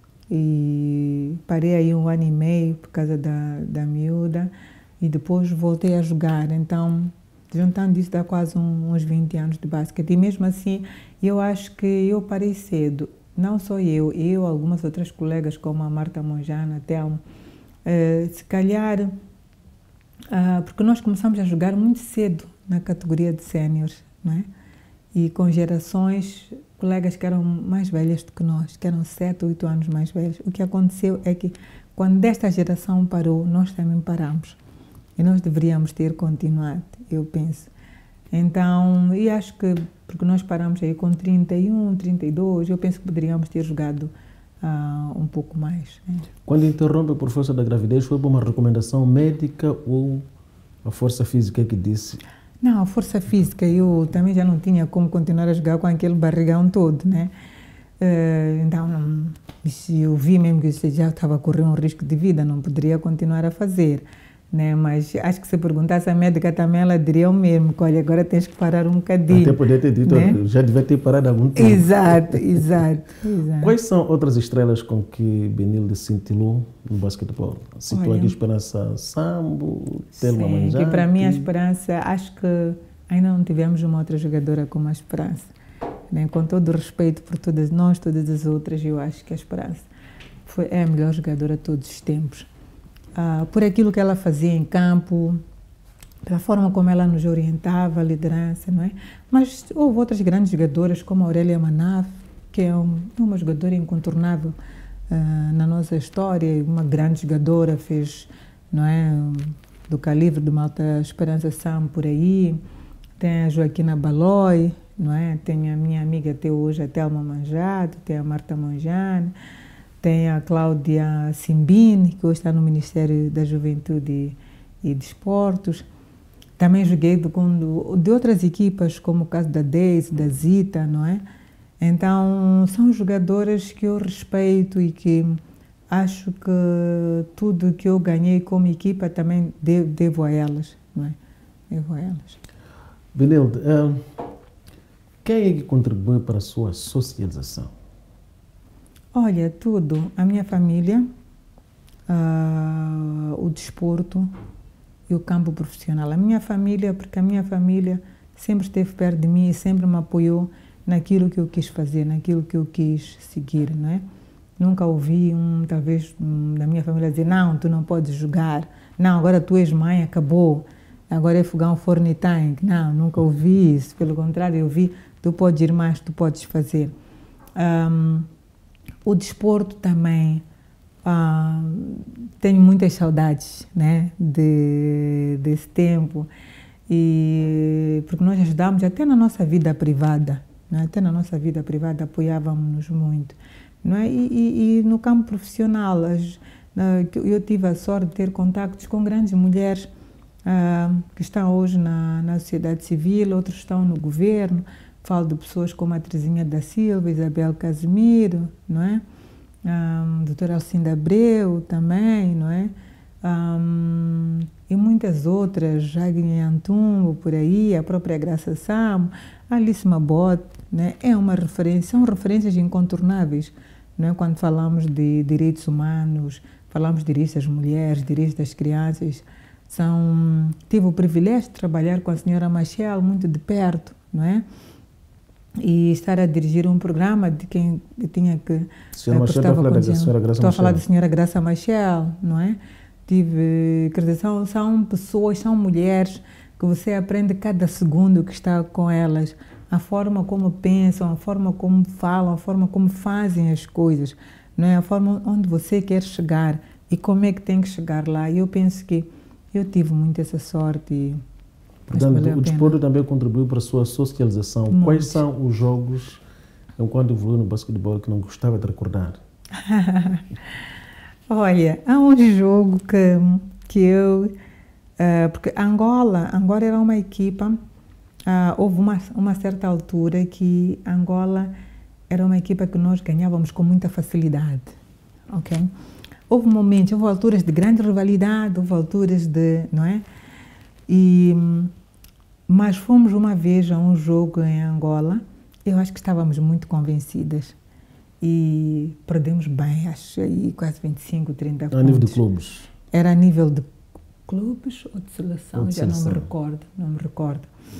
e parei aí um ano e meio por causa da, da miúda, e depois voltei a jogar. Então, juntando isso, dá quase um, uns vinte anos de basquete. E mesmo assim, eu acho que eu parei cedo. Não só eu, eu, algumas outras colegas, como a Marta Monjana, a Telmo, uh, se calhar, uh, porque nós começamos a jogar muito cedo na categoria de séniores, não é? E com gerações, colegas que eram mais velhas do que nós, que eram sete, oito anos mais velhos. O que aconteceu é que, quando esta geração parou, nós também paramos. E nós deveríamos ter continuado, eu penso. Então, e acho que, porque nós paramos aí com trinta e um, trinta e dois, eu penso que poderíamos ter jogado uh, um pouco mais. Né? Quando interrompe por força da gravidez, foi por uma recomendação médica ou a força física que disse? Não, a força física, eu também já não tinha como continuar a jogar com aquele barrigão todo, né? Uh, então, não, eu vi mesmo que eu já estava a correr um risco de vida, não poderia continuar a fazer. Né? Mas acho que se perguntasse à médica também, ela diria o mesmo, que olha, agora tens que parar um bocadinho. Até poder ter dito, né? Já devia ter parado há algum tempo. Exato, exato, exato. Quais são outras estrelas com que Benilde cintilou no basquetebol? Citou aqui Esperança Sambo, Telma Manjante. Que para mim a Esperança, acho que ainda não tivemos uma outra jogadora como a Esperança. Né? Com todo o respeito por todas nós, todas as outras, eu acho que a Esperança foi, é a melhor jogadora de todos os tempos. Uh, por aquilo que ela fazia em campo, pela forma como ela nos orientava, a liderança, não é? Mas houve outras grandes jogadoras, como a Aurélia Manaf, que é um, uma jogadora incontornável uh, na nossa história, uma grande jogadora, fez, não é, do calibre de Malta Esperança Sam por aí. Tem a Joaquina Balói, não é? Tem a minha amiga até hoje, a Telma Manjado, tem a Marta Monjane. Tem a Cláudia Simbini, que hoje está no Ministério da Juventude e desportos. Também joguei de, de outras equipas, como o caso da Daisy, da Zita, não é? Então, são jogadoras que eu respeito e que acho que tudo que eu ganhei como equipa também devo, devo a elas, não é? Devo a elas. Benilde, uh, quem é que contribui para a sua socialização? Olha, tudo. A minha família, uh, o desporto e o campo profissional. A minha família, porque a minha família sempre esteve perto de mim e sempre me apoiou naquilo que eu quis fazer, naquilo que eu quis seguir, não é? Nunca ouvi, um, talvez, um, da minha família dizer, não, tu não podes jogar, não, agora tu és mãe, acabou, agora é fogão, forno e tanque. Não, nunca ouvi isso, pelo contrário, eu vi, tu podes ir mais, tu podes fazer. Um, o desporto também, uh, tenho muitas saudades, né, de, desse tempo, e, porque nós ajudávamos até na nossa vida privada, né, até na nossa vida privada apoiávamos-nos muito. Não é? e, e, e no campo profissional, as, uh, eu tive a sorte de ter contactos com grandes mulheres uh, que estão hoje na, na sociedade civil, outros estão no governo. Falo de pessoas como a Terezinha da Silva, Isabel Casimiro, não é? Um, doutora Alcinda Abreu também, não é? Um, e muitas outras, Agnes Antumbo, por aí, a própria Graça Samo, Alice Mabot, né? É uma referência, são referências incontornáveis, não é? Quando falamos de direitos humanos, falamos de direitos das mulheres, direitos das crianças. São, tive o privilégio de trabalhar com a senhora Machel muito de perto, não é? E estar a dirigir um programa de quem tinha que... Senhora Machel, estou a falar da senhora Graça Estou a falar da senhora Graça Machel, não é? Tive, quer dizer, são, são pessoas, são mulheres que você aprende cada segundo que está com elas, a forma como pensam, a forma como falam, a forma como fazem as coisas, não é? A forma onde você quer chegar e como é que tem que chegar lá. E eu penso que eu tive muito essa sorte. E portanto, o desporto também contribuiu para a sua socialização. Muito. Quais são os jogos, enquanto evoluiu no basquetebol, que não gostava de recordar? Olha, há um jogo que, que eu... Uh, porque Angola, Angola era uma equipa, uh, houve uma, uma certa altura que Angola era uma equipa que nós ganhávamos com muita facilidade, ok? Houve momentos, houve alturas de grande rivalidade, houve alturas de, não é? E, mas fomos uma vez a um jogo em Angola, eu acho que estávamos muito convencidas e perdemos bem, acho aí quase vinte e cinco, trinta pontos. A nível de clubes? Era a nível de clubes ou de seleção, ou de já seleção. não me recordo, não me recordo.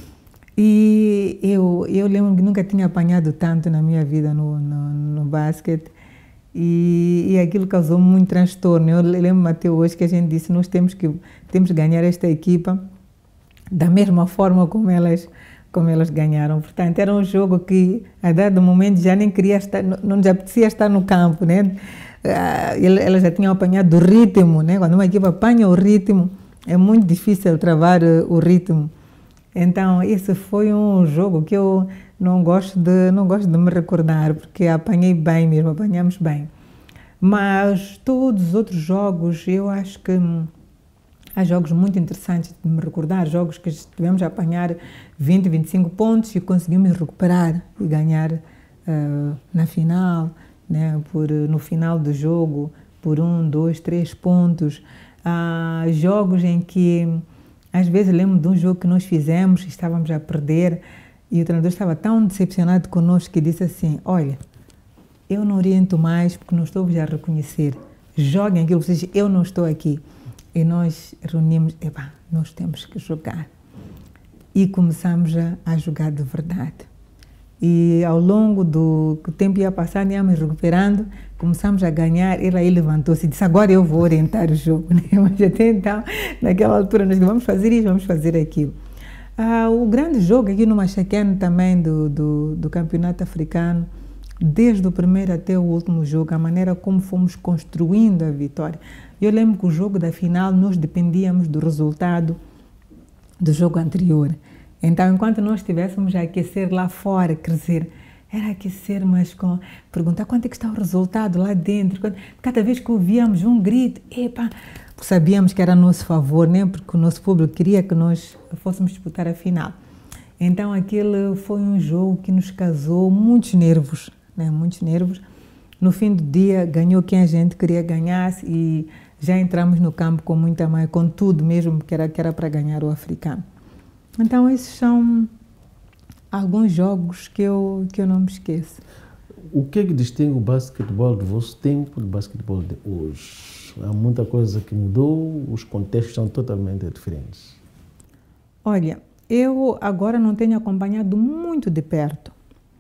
E eu, eu lembro que nunca tinha apanhado tanto na minha vida no, no, no basquete e, e aquilo causou muito transtorno. Eu lembro até hoje que a gente disse, nós temos que, temos que ganhar esta equipa da mesma forma como elas, como elas ganharam. Portanto, era um jogo que a dado momento já nem queria estar, não nos apetecia estar no campo, né? Elas já tinham apanhado o ritmo, né? Quando uma equipa apanha o ritmo, é muito difícil travar o ritmo. Então, esse foi um jogo que eu não gosto de, não gosto de me recordar, porque apanhei bem mesmo, apanhamos bem. Mas todos os outros jogos, eu acho que há jogos muito interessantes de me recordar, jogos que tivemos a apanhar vinte, vinte e cinco pontos e conseguimos recuperar e ganhar uh, na final, né, por, no final do jogo, por um, dois, três pontos. Há jogos em que, às vezes, lembro de um jogo que nós fizemos, estávamos a perder, e o treinador estava tão decepcionado conosco que disse assim, olha, eu não oriento mais porque não estou a reconhecer. Joguem aquilo que vocês, eu não estou aqui. E nós reunimos, epá, nós temos que jogar. E começamos a, a jogar de verdade. E ao longo do que o tempo ia passando, íamos recuperando, começamos a ganhar. Ele aí levantou-se e disse, agora eu vou orientar o jogo. Né? Mas até então, naquela altura, nós vamos fazer isso, vamos fazer aquilo. Ah, o grande jogo aqui no Machaqueno também do, do, do campeonato africano, desde o primeiro até o último jogo, a maneira como fomos construindo a vitória. Eu lembro que o jogo da final, nós dependíamos do resultado do jogo anterior. Então, enquanto nós estivéssemos a aquecer lá fora, quer dizer, era aquecer, mas com perguntar quanto é que está o resultado lá dentro. Cada vez que ouvíamos um grito, epa, porque sabíamos que era a nosso favor, né? Porque o nosso público queria que nós fôssemos disputar a final. Então aquele foi um jogo que nos causou muitos nervos, né? Muitos nervos. No fim do dia ganhou quem a gente queria ganhar e já entramos no campo com muita mais, com tudo mesmo que era que era para ganhar o africano. Então esses são alguns jogos que eu que eu não me esqueço. O que é que distingue o basquetebol do vosso tempo do basquetebol de hoje? Há muita coisa que mudou, os contextos são totalmente diferentes. Olha, eu agora não tenho acompanhado muito de perto,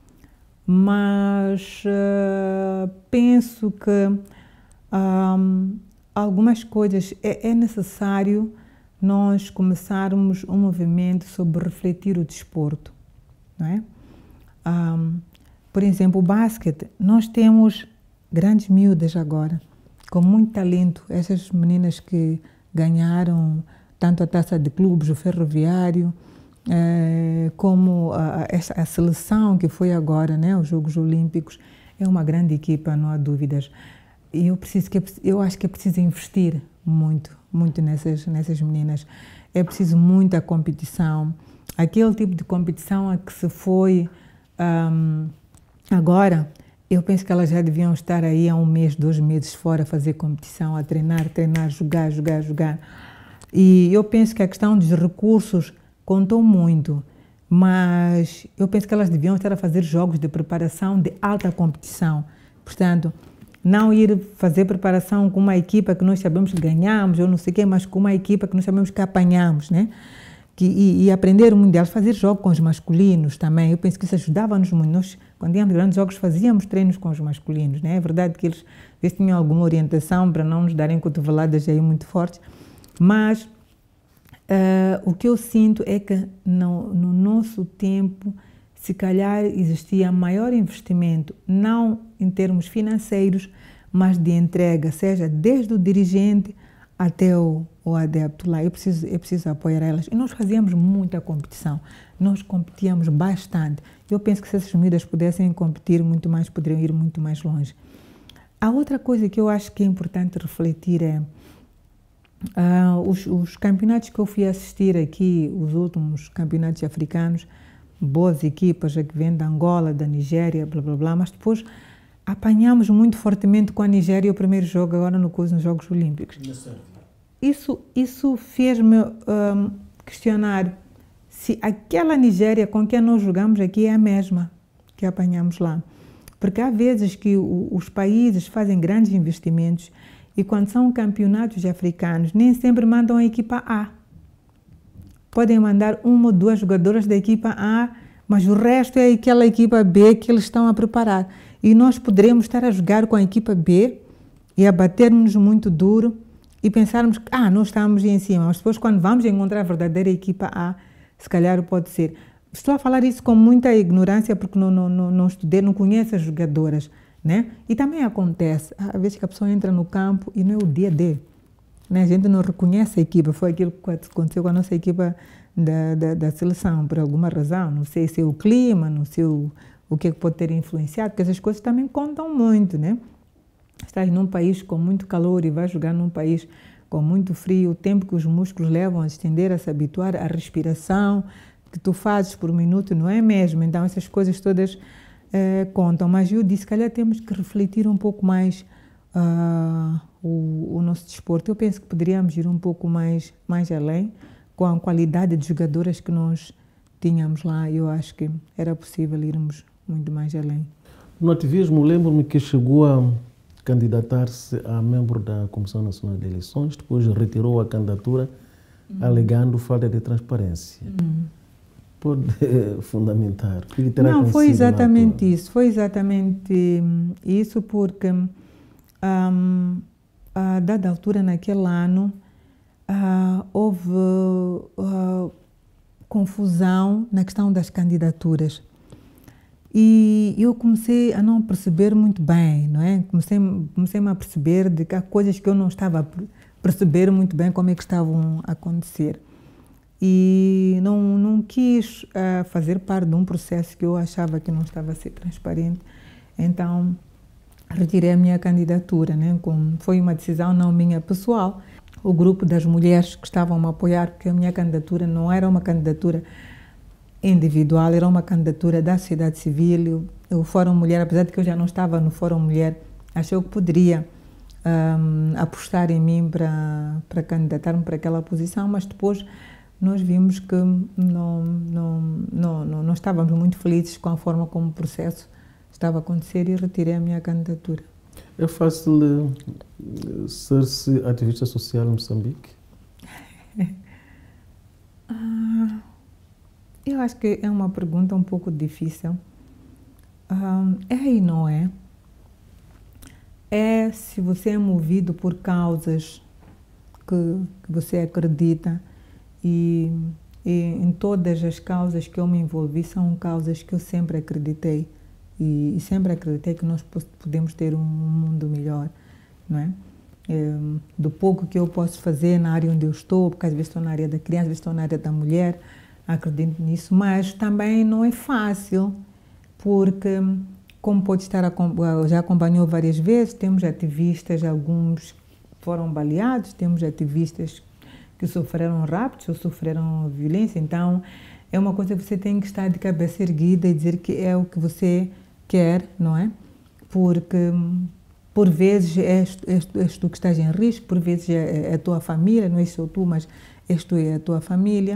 mas uh, penso que um, algumas coisas é, é necessário nós começarmos um movimento sobre refletir o desporto, não é? Um, por exemplo, o basquete, nós temos grandes miúdas agora, com muito talento, essas meninas que ganharam tanto a taça de clubes, o Ferroviário, eh, como a, a, a seleção que foi agora, né, os Jogos Olímpicos, é uma grande equipa, não há dúvidas. E eu, preciso que, eu acho que é preciso investir muito, muito nessas, nessas meninas. É preciso muita competição. Aquele tipo de competição a que se foi um, agora, eu penso que elas já deviam estar aí há um mês, dois meses fora a fazer competição, a treinar, treinar, jogar, jogar, jogar. E eu penso que a questão dos recursos contou muito, mas eu penso que elas deviam estar a fazer jogos de preparação de alta competição. Portanto, não ir fazer preparação com uma equipa que nós sabemos que ganhamos, ou não sei o quê, mas com uma equipa que nós sabemos que apanhamos, né? Que, e, e aprender o mundial, fazer jogos com os masculinos também. Eu penso que isso ajudava-nos muito. Nós, quando íamos grandes jogos, fazíamos treinos com os masculinos, né? É verdade que eles, às vezes, tinham alguma orientação para não nos darem cotoveladas aí muito fortes, mas uh, o que eu sinto é que no, no nosso tempo, se calhar existia maior investimento, não em termos financeiros, mas de entrega, seja desde o dirigente até o, o adepto lá. Eu preciso, eu preciso apoiar elas. E nós fazíamos muita competição, nós competíamos bastante. Eu penso que se essas medidas pudessem competir muito mais, poderiam ir muito mais longe. A outra coisa que eu acho que é importante refletir é uh, os, os campeonatos que eu fui assistir aqui, os últimos campeonatos africanos, boas equipas que vêm da Angola, da Nigéria, blá blá blá, mas depois apanhamos muito fortemente com a Nigéria o primeiro jogo agora no curso nos Jogos Olímpicos. Isso, isso fez-me um, questionar se aquela Nigéria com quem nós jogamos aqui é a mesma que apanhamos lá. Porque há vezes que o, os países fazem grandes investimentos e quando são campeonatos africanos nem sempre mandam a equipa A. Podem mandar uma ou duas jogadoras da equipa A, mas o resto é aquela equipa B que eles estão a preparar. E nós poderemos estar a jogar com a equipa B e a bater-nos muito duro e pensarmos que ah, nós estamos em cima, mas depois quando vamos encontrar a verdadeira equipa A, se calhar pode ser. Estou a falar isso com muita ignorância porque não, não, não, não estudei, não conheço as jogadoras, né? E também acontece, às vezes que a pessoa entra no campo e não é o dia D. A gente não reconhece a equipa, foi aquilo que aconteceu com a nossa equipa da, da, da seleção, por alguma razão, não sei se é o clima, não sei o, o que, é que pode ter influenciado, porque essas coisas também contam muito, né? Estás num país com muito calor e vais jogar num país com muito frio, o tempo que os músculos levam a estender, a se habituar, a respiração que tu fazes por minuto não é mesmo, então essas coisas todas eh, contam, mas eu disse, calhar temos que refletir um pouco mais uh, O, o nosso desporto. Eu penso que poderíamos ir um pouco mais, mais além com a qualidade de jogadoras que nós tínhamos lá. Eu acho que era possível irmos muito mais além. No ativismo, lembro-me que chegou a candidatar-se a membro da Comissão Nacional de Eleições, depois retirou a candidatura, hum. alegando falta de transparência. Hum. Pode fundamentar? O que terá Não, foi exatamente isso. Foi exatamente isso, porque um, a dada altura naquele ano uh, houve uh, confusão na questão das candidaturas. E eu comecei a não perceber muito bem, não é? Comecei, comecei a perceber de que há coisas que eu não estava a perceber muito bem como é que estavam a acontecer. E não, não quis uh, fazer parte de um processo que eu achava que não estava a ser transparente. Então, retirei a minha candidatura, né? Com, foi uma decisão não minha pessoal. o grupo das mulheres que estavam a me apoiar, porque a minha candidatura não era uma candidatura individual, era uma candidatura da sociedade civil. O Fórum Mulher, apesar de que eu já não estava no Fórum Mulher, achou que poderia um, apostar em mim para, para candidatar-me para aquela posição, mas depois nós vimos que não, não, não, não, não estávamos muito felizes com a forma como o processo estava a acontecer e retirei a minha candidatura. É fácil uh, ser-se ativista social em Moçambique? ah, eu acho que é uma pergunta um pouco difícil. Ah, é e não é. É se você é movido por causas que, que você acredita e, e em todas as causas que eu me envolvi são causas que eu sempre acreditei. E, e sempre acreditei que nós podemos ter um mundo melhor, não é? é? Do pouco que eu posso fazer na área onde eu estou, porque às vezes estou na área da criança, às vezes estou na área da mulher, acredito nisso, mas também não é fácil, porque, como pode estar, já acompanhou várias vezes, temos ativistas, alguns foram baleados, temos ativistas que sofreram raptos ou sofreram violência, então é uma coisa que você tem que estar de cabeça erguida e dizer que é o que você quer, não é? Porque, por vezes, és, és, és tu que estás em risco, por vezes é, é a tua família, não é só tu, mas és tu e a tua família.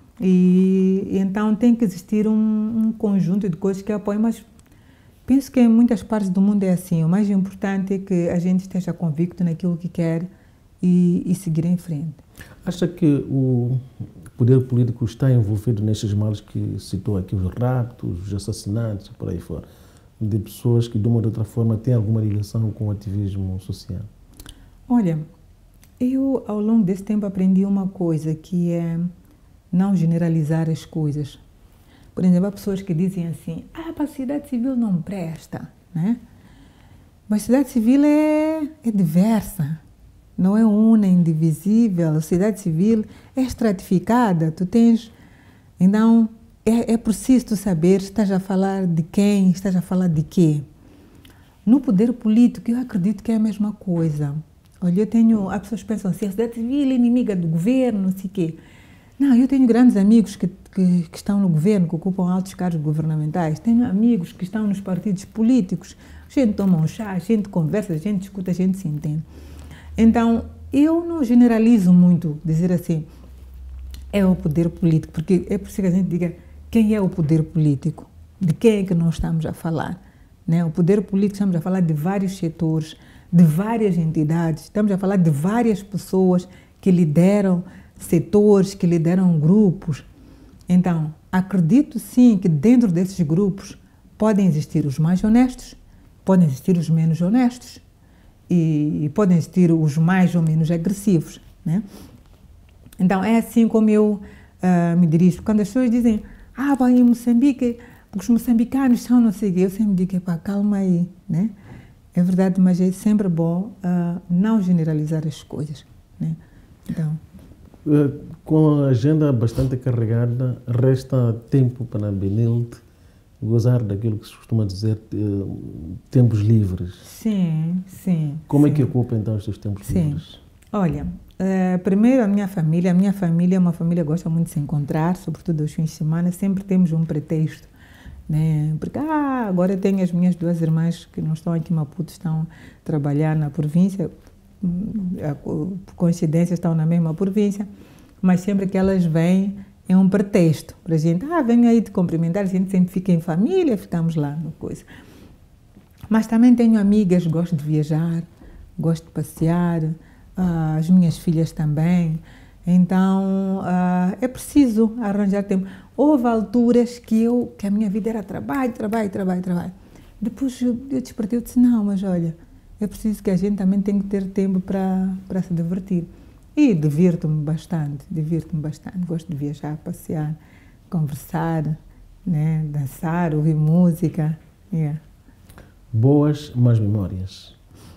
E, e então tem que existir um, um conjunto de coisas que apoiam, mas penso que em muitas partes do mundo é assim. O mais importante é que a gente esteja convicto naquilo que quer e, e seguir em frente. Acha que o poder político está envolvido nestes males que citou aqui, os raptos, os assassinatos, por aí fora, de pessoas que de uma ou de outra forma têm alguma ligação com o ativismo social? Olha, eu ao longo desse tempo aprendi uma coisa, que é não generalizar as coisas. Por exemplo, há pessoas que dizem assim, ah, para a sociedade civil não presta, né? Mas a sociedade civil é, é diversa, não é una, indivisível. A sociedade civil é estratificada, tu tens... Então, é, é preciso tu saber, estás a falar de quem, estás a falar de quê. No poder político, eu acredito que é a mesma coisa. Olha, eu tenho... As pessoas pensam assim, a sociedade civil é inimiga do governo, não sei o quê. Não, eu tenho grandes amigos que, que, que estão no governo, que ocupam altos cargos governamentais. Tenho amigos que estão nos partidos políticos. A gente toma um chá, a gente conversa, a gente escuta, a gente se entende. Então, eu não generalizo muito, dizer assim, é o poder político, porque é preciso que a gente diga quem é o poder político, de quem é que nós estamos a falar. Né? O poder político, estamos a falar de vários setores, de várias entidades, estamos a falar de várias pessoas que lideram setores, que lideram grupos. Então, acredito sim que dentro desses grupos podem existir os mais honestos, podem existir os menos honestos e, e podem existir os mais ou menos agressivos, né? Então, é assim como eu uh, me dirijo. Quando as pessoas dizem, ah, vai em Moçambique, porque os moçambicanos são não sei o quê, eu sempre digo, pá, calma aí, né? É verdade, mas é sempre bom uh, não generalizar as coisas, né? Então... Com a agenda bastante carregada, resta tempo para a Benilde gozar daquilo que se costuma dizer tempos livres. Sim, sim. Como sim. é que ocupa então os seus tempos sim. livres? Olha, uh, primeiro a minha família. A minha família é uma família que gosta muito de se encontrar, sobretudo aos fins de semana. Sempre temos um pretexto, né? Porque ah, agora eu tenho as minhas duas irmãs que não estão aqui em Maputo, estão a trabalhar na província. Por coincidência estão na mesma província, mas sempre que elas vêm é um pretexto para a gente, ah, venho aí te cumprimentar, a gente sempre fica em família, ficamos lá no coisa. Mas também tenho amigas, gosto de viajar, gosto de passear, ah, as minhas filhas também, então ah, é preciso arranjar tempo. Houve alturas que, eu, que a minha vida era trabalho, trabalho, trabalho, trabalho. Depois eu, eu despertei e disse, não, mas olha, é preciso que a gente também tenha que ter tempo para, para se divertir. E divirto-me bastante, divirto-me bastante. Gosto de viajar, passear, conversar, né, dançar, ouvir música. Yeah. Boas, más memórias?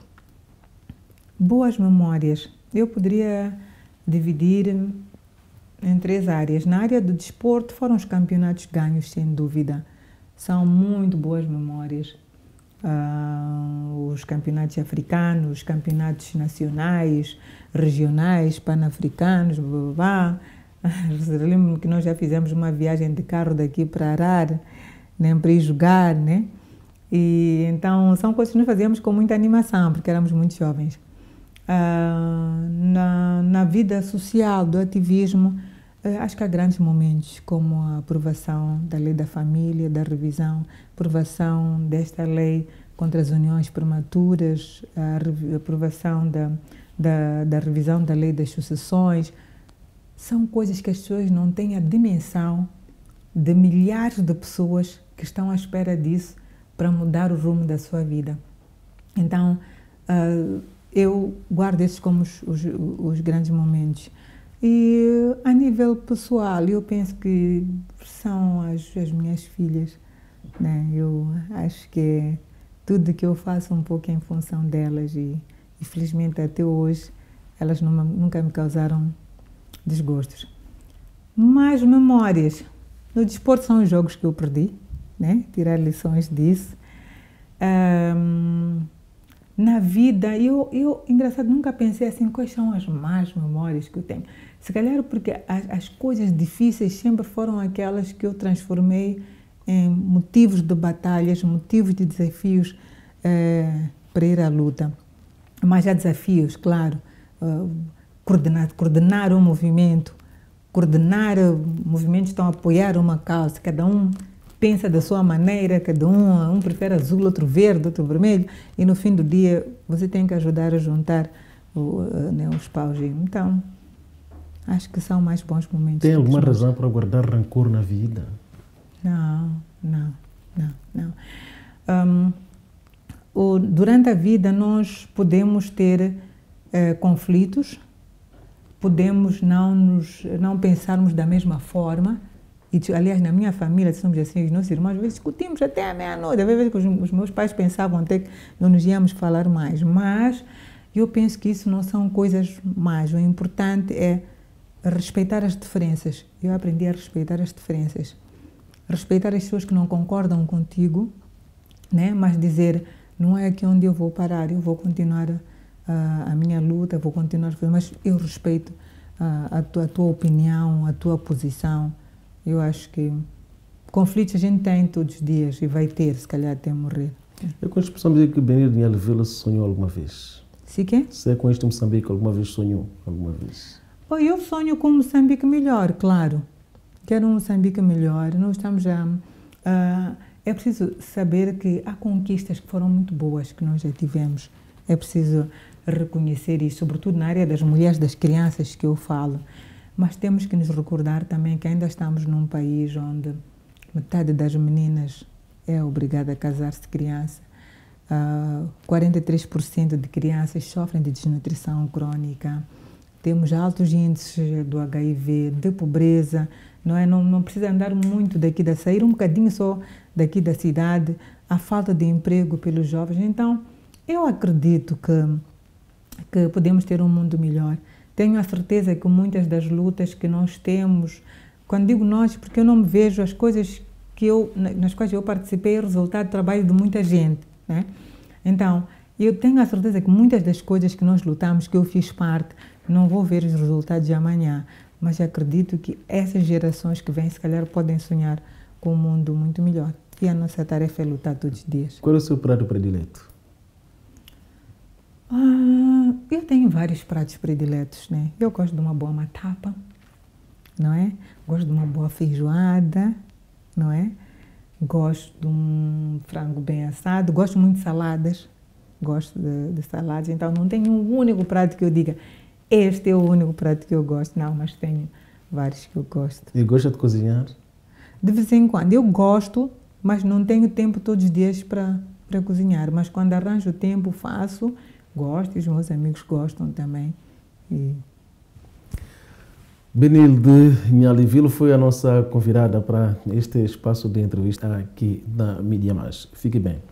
Boas memórias. Eu poderia dividir em três áreas. Na área do desporto foram os campeonatos ganhos, sem dúvida. São muito boas memórias. uh, os campeonatos africanos, os campeonatos nacionais, regionais, pan-africanos, blá, blá, blá. Lembro-me que nós já fizemos uma viagem de carro daqui para Arar, né, para ir jogar, né? E então são coisas que nós fazíamos com muita animação, porque éramos muito jovens. Uh, na, na vida social do ativismo, uh, acho que há grandes momentos, como a aprovação da lei da família, da revisão, aprovação desta lei contra as uniões prematuras, a aprovação da, da, da revisão da lei das sucessões. São coisas que as pessoas não têm a dimensão de milhares de pessoas que estão à espera disso para mudar o rumo da sua vida. Então, uh, eu guardo esses como os, os, os grandes momentos. E a nível pessoal, eu penso que são as, as minhas filhas, né? Eu acho que tudo que eu faço um pouco é em função delas e, infelizmente, até hoje, elas não, nunca me causaram desgostos. Mais memórias. No desporto são os jogos que eu perdi, né? Tirar lições disso. Um, Na vida, eu, eu, engraçado, nunca pensei assim, quais são as más memórias que eu tenho. Se calhar porque as, as coisas difíceis sempre foram aquelas que eu transformei em motivos de batalhas, motivos de desafios eh, para ir à luta. Mas há desafios, claro, uh, coordenar, coordenar um movimento, coordenar uh, movimentos que estão a apoiar uma causa, cada um pensa da sua maneira, cada um, um prefere azul, outro verde, outro vermelho, e no fim do dia você tem que ajudar a juntar o, né, os paus. Então, acho que são mais bons momentos. Tem alguma razão para guardar rancor na vida? Não, não, não, não. Um, o, durante a vida nós podemos ter eh, conflitos, podemos não, nos, não pensarmos da mesma forma. E, aliás, na minha família, somos assim, os nossos irmãos, às vezes discutimos até à meia-noite. Às vezes os, os meus pais pensavam até que não nos íamos falar mais. Mas eu penso que isso não são coisas más. O importante é respeitar as diferenças. Eu aprendi a respeitar as diferenças. Respeitar as pessoas que não concordam contigo, né? Mas dizer, não é aqui onde eu vou parar, eu vou continuar a, a minha luta, vou continuar a fazer, mas eu respeito a, a, tua, a tua opinião, a tua posição. Eu acho que conflitos a gente tem todos os dias e vai ter, se calhar, até morrer. É com este Moçambique que Benil Nhale Vila sonhou alguma vez? Se quê? Se é com este Moçambique que alguma vez sonhou? Alguma vez? Bom, eu sonho com um Moçambique melhor, claro. Quero um Moçambique melhor. Nós estamos já... Uh, é preciso saber que há conquistas que foram muito boas que nós já tivemos. É preciso reconhecer isso, sobretudo na área das mulheres, das crianças que eu falo. Mas temos que nos recordar também que ainda estamos num país onde metade das meninas é obrigada a casar-se criança. Uh, quarenta e três por cento de crianças sofrem de desnutrição crônica. Temos altos índices do H I V, de pobreza. Não, é? não, não precisa andar muito daqui, da sair um bocadinho só daqui da cidade. A falta de emprego pelos jovens. Então, eu acredito que, que podemos ter um mundo melhor. Tenho a certeza que muitas das lutas que nós temos, quando digo nós, porque eu não me vejo, as coisas que eu, nas quais eu participei é resultado do trabalho de muita gente, né? Então, eu tenho a certeza que muitas das coisas que nós lutamos, que eu fiz parte, não vou ver os resultados de amanhã, mas acredito que essas gerações que vêm, se calhar, podem sonhar com um mundo muito melhor. E a nossa tarefa é lutar todos os dias. Qual é o seu prato predileto? Ah, eu tenho vários pratos prediletos, né? Eu gosto de uma boa matapa, não é? Gosto de uma boa feijoada, não é? Gosto de um frango bem assado, gosto muito de saladas, gosto de, de saladas, então não tenho um único prato que eu diga, este é o único prato que eu gosto, não, mas tenho vários que eu gosto. E gosta de cozinhar? De vez em quando, eu gosto, mas não tenho tempo todos os dias para, para cozinhar, mas quando arranjo tempo faço. Gosto e os meus amigos gostam também. E... Benil de Nhale Vila foi a nossa convidada para este espaço de entrevista aqui na Mídia Mais. Fique bem.